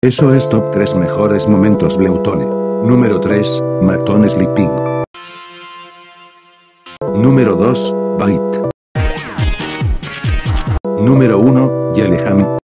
Eso es top 3 mejores momentos Bleutone. Número 3, Matón Sleeping. Número 2, Bite. Número 1, Yelleham.